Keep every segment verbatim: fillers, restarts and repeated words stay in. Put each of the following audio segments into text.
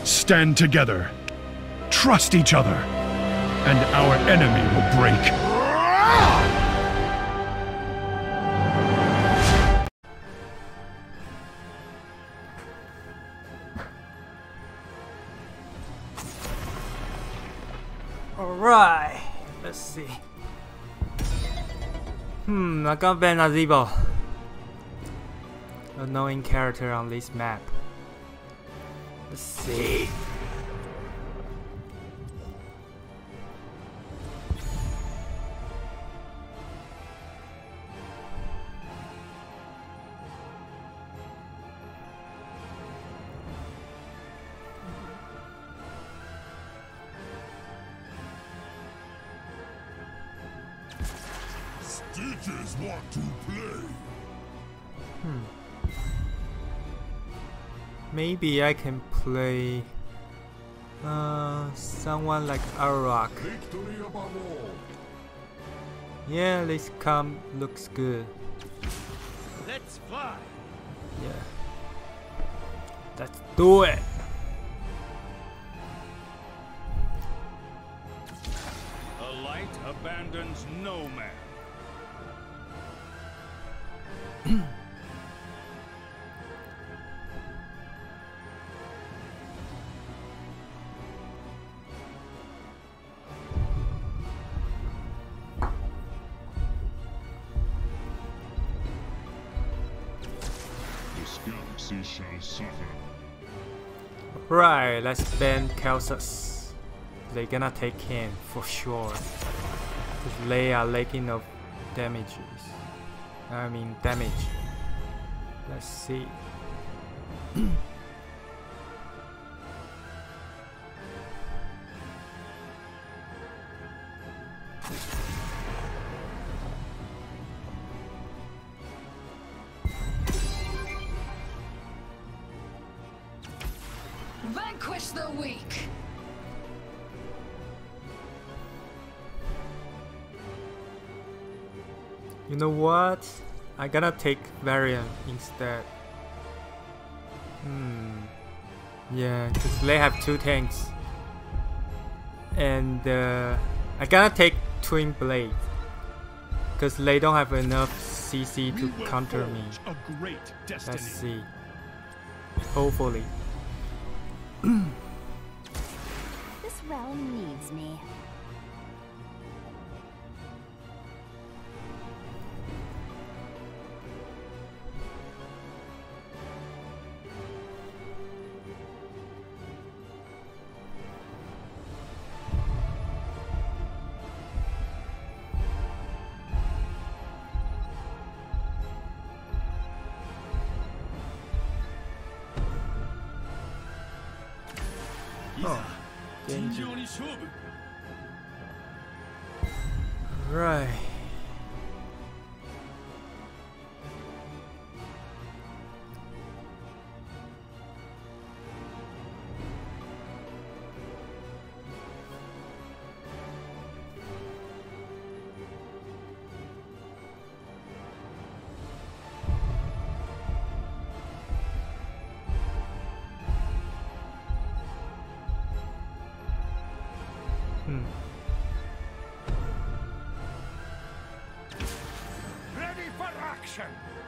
Stand together. Trust each other. And our enemy will break. Alright, let's see. Hmm, I got Ben Azibo. Annoying character on this map. Let's see. Stitches want to play. Hmm. Maybe I can play uh, someone like Arrock. Victory above all. Yeah, this comp looks good. Let's fly. Yeah. Let's do it. A light abandons no man. This galaxy shall suffer. Right, let's ban Kelsus. They're gonna take him for sure. Cause they are lacking of damages. I mean damage. Let's see. Vanquish the weak. You know what? I gotta take Varian instead. Hmm. Yeah, cause they have two tanks. And uh, I gotta take Twin Blade. Cause they don't have enough C C to counter me. A great destiny. Let's see. Hopefully. This realm needs me. Oh, Genji. Right. Hmm. Ready for action.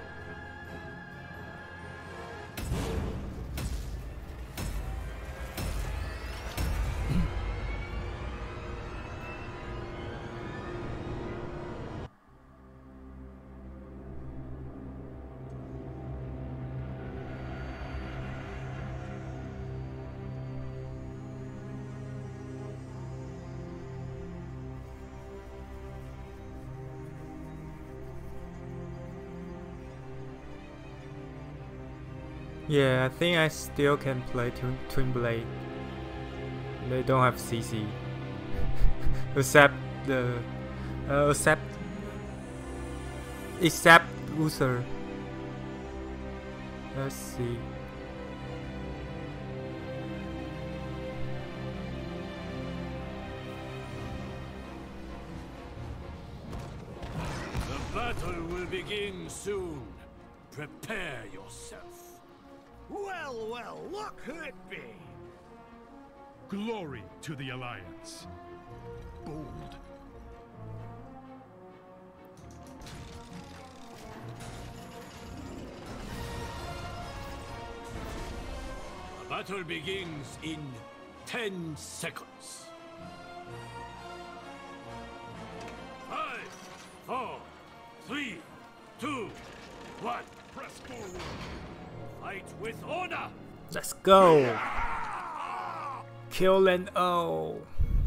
Yeah, I think I still can play Twin, Twin Blade. They don't have C C. except the... Uh, except... Except Uther. Let's see. The battle will begin soon. Prepare yourself. Well, well, what could it be? Glory to the Alliance. Bold. The battle begins in ten seconds. Five, four, three, two, one. Press forward. Fight with honor. Let's go. Kill and O.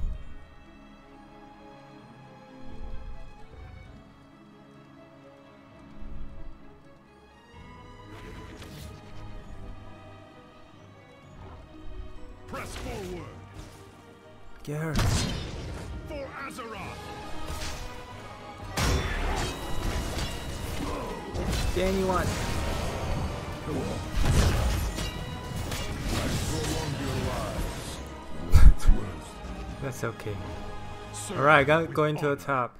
Press forward. Get her. For Azeroth. Get anyone. That's okay. Alright, gotta go into the top.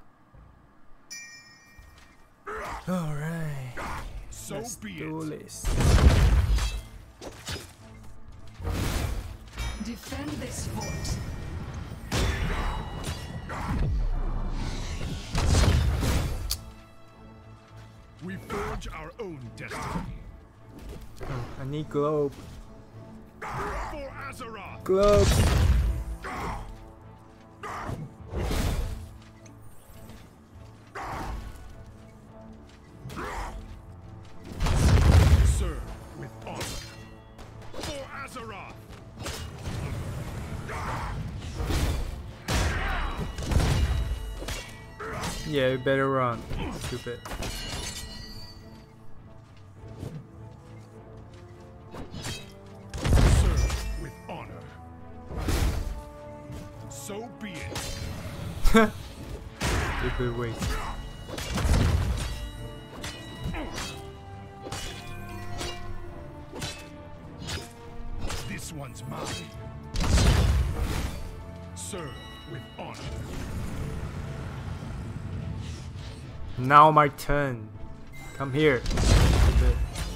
Alright. So Let's be do it. this. Defend this fort. We forge our own destiny. Oh, I need globe. For Azeroth. Globe. Serve with honor. For Azeroth. Yeah, you better run. Stupid. Serve with honor. So be it. Stupid waste. This one's mine. Serve with honor. Now my turn. Come here. Stupid.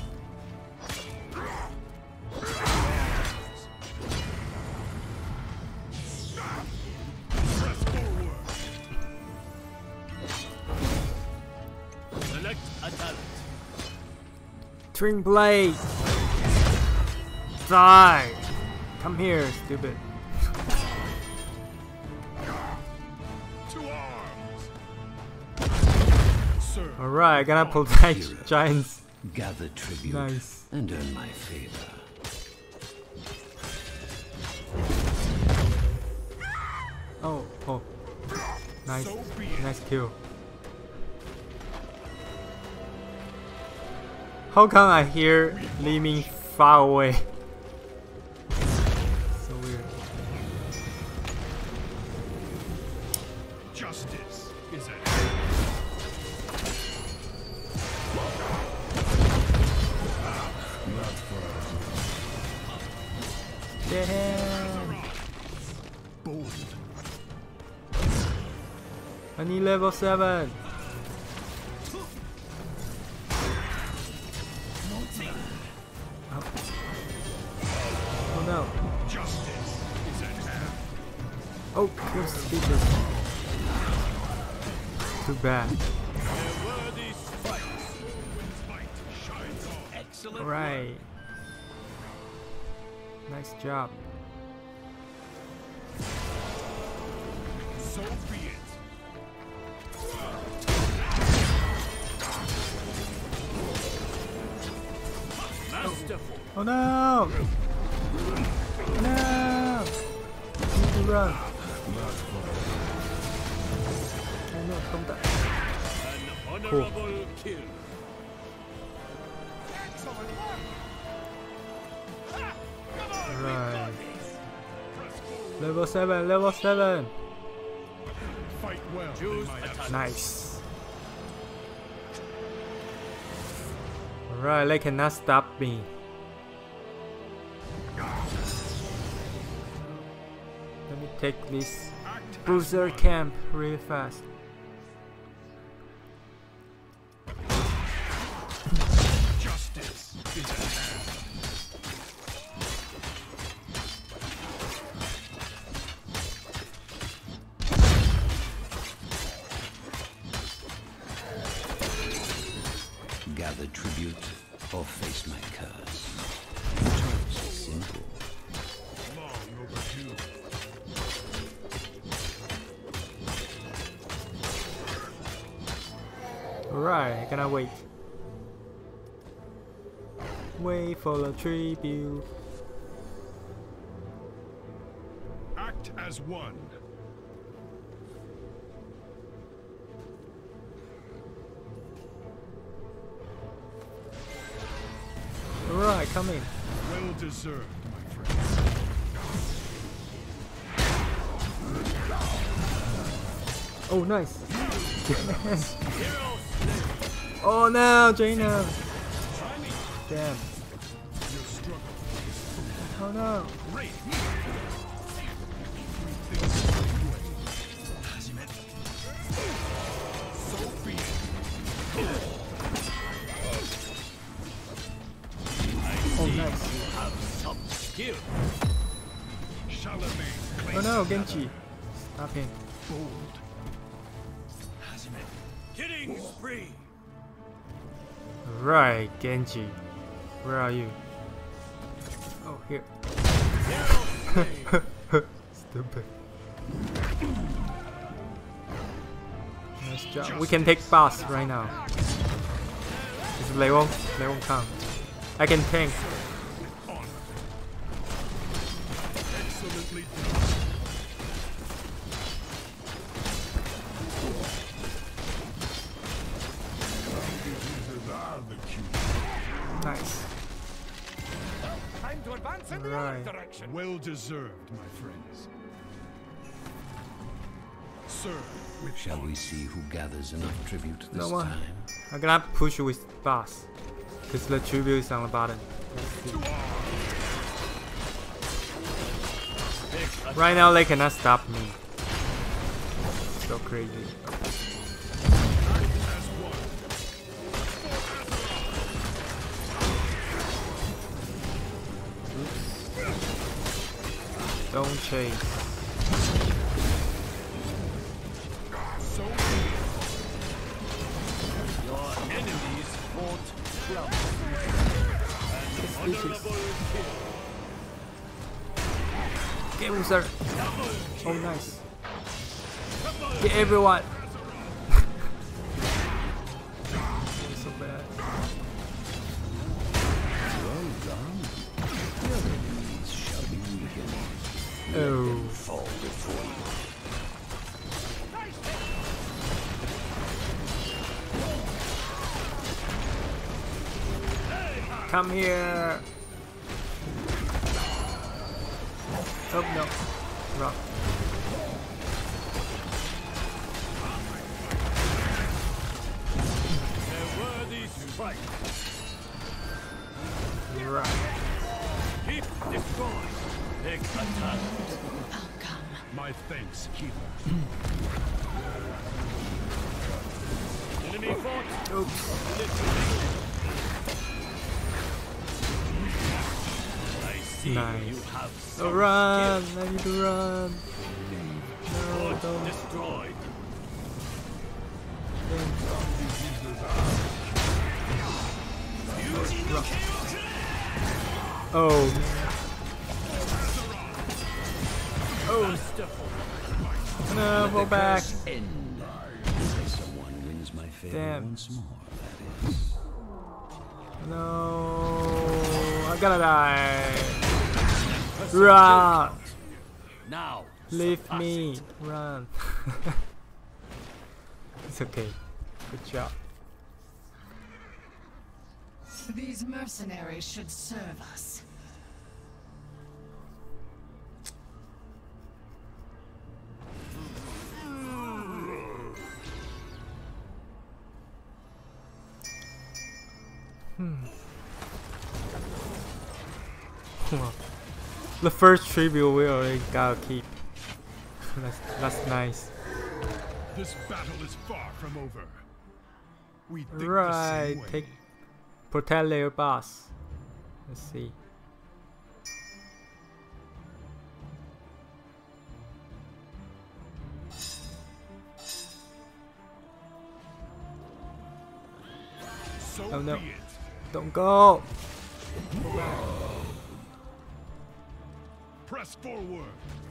Press forward. Select a talent. Twin blade. Die. Come here, stupid. To arms. Serve. Alright, I gotta protect giants. Gather tribute Nice. and earn my favor. Oh, oh. Nice. So be it. Nice kill. How come I hear Li Ming far away? So weird. Justice is at hand. Damn. Bold. I need level seven. Oh no. Justice is at hand. Oh, kill speakers. Too bad. A worthy fight. Light shines on. Excellent. Alright. Nice job. So be it. Masterful. Oh no! Oh no! I need to run. Oh no, don't die. An honorable kill. Right. Level seven, level seven. Fight well. in Choose my a absence. Nice. Alright, they cannot stop me. Let me take this Act booster as one. camp really fast. Justice is at hand. tribute or face my curse. Choice is simple. Long overdue. Alright, I cannot wait. Wait for the tribute. Act as one. Alright, come in. Well deserved, my friends. Oh, nice. Oh no, Jaina. Damn. Your struggle. Oh no. Great. So be it. Oh, nice. Some skill. Charlemagne. Oh no, Genji. Stop him. Bold. Killing spree. Right, Genji. Where are you? Oh, here. Stupid. Nice job. We can take boss right now. It's they won't, they won't come. I can tank. Excellently done. Nice. Time to advance in the Right. other direction. Well deserved, my friends. Sir, with Shall we see who gathers enough tribute this No one. time? I'm gonna push with boss. Because the tribute is on the bottom. Let's see. Right now they cannot stop me. So crazy. Don't chase. Your enemies fought club. Honorable Get him, sir. Oh, nice. Get everyone. So bad. Well done. Your enemies shall be weakened. Oh. Fall before you. Come here. Oh no. Rock. A worthy strike. Right. Keep destroyed. Take attack. my thanks, keeper. Enemy fought. Oops. I see Nice. you have Oh, some run! skill. I need to run. No, Fort don't. destroyed. Oh. Oh. No, go back. End. Someone wins my favor Damn. once more, that is. No. I gotta die. Run. Now, Leave surpass me. it. Run. It's okay. Good job. These mercenaries should serve us. The first tribute we already gotta keep. That's that's nice. This battle is far from over. We think the Right, same way. take protect their boss. Let's see. So Oh, no. be it. Don't go. Press forward.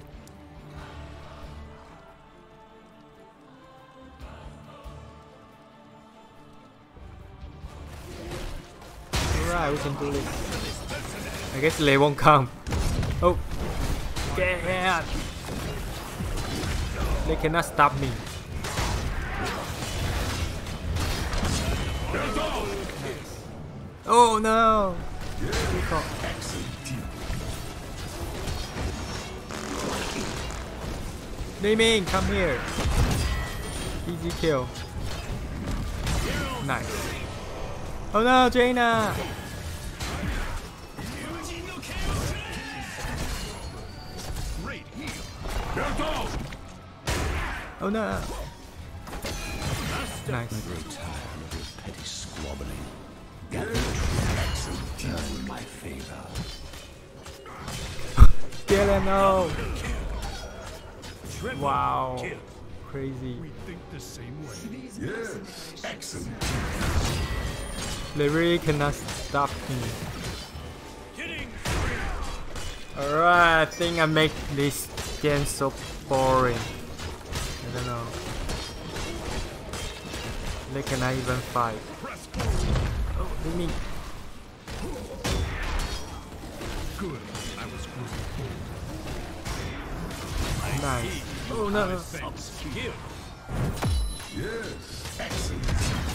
Alright, we can do this. I guess they won't come. Oh, get out! They cannot stop me. Oh no! Li Ming, come here. Easy kill. Nice. Oh no, Jaina! Oh no! Nice. Petty squabbling. Gather tracks and turn my favor. Get it, no! Wow. Crazy. We think the same way. Yes, Excellent. They really cannot stop me. Alright, I think I make this game so boring. I don't know. They cannot even fight. Oh, Li Ming. Good. I was good. Nice. Oh no. Yes. Excellent.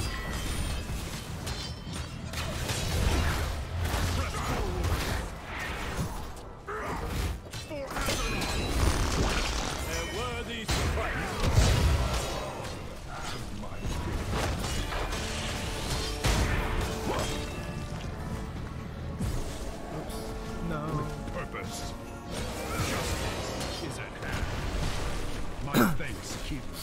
No. Purpose. Justice is at hand. My thanks, keeper.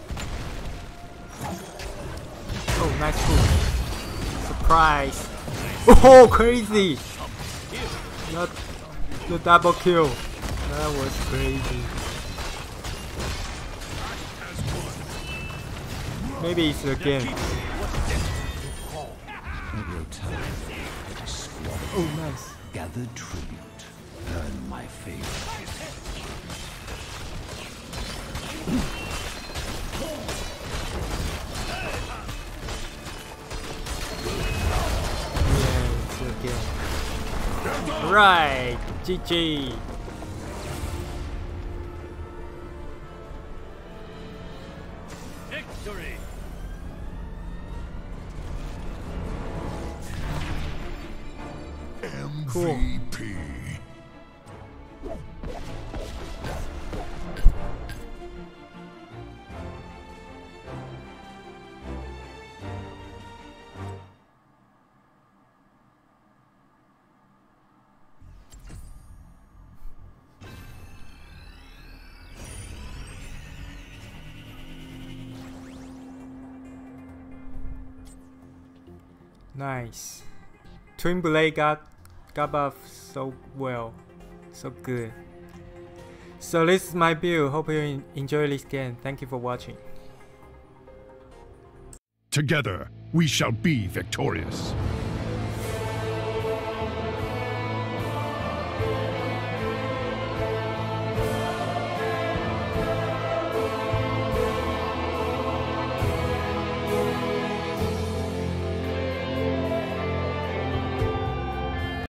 Oh, nice move. Surprise. Oh, crazy. Not the double kill. That was crazy. Maybe it's again. Oh, nice. Gather tribute. Earn my favor. Yeah, it's again. Right, G G. Victory! Cool. M V P. Nice. Twin Blade got got buff so well, so good. So this is my build. Hope you en- enjoy this game. Thank you for watching. Together, we shall be victorious.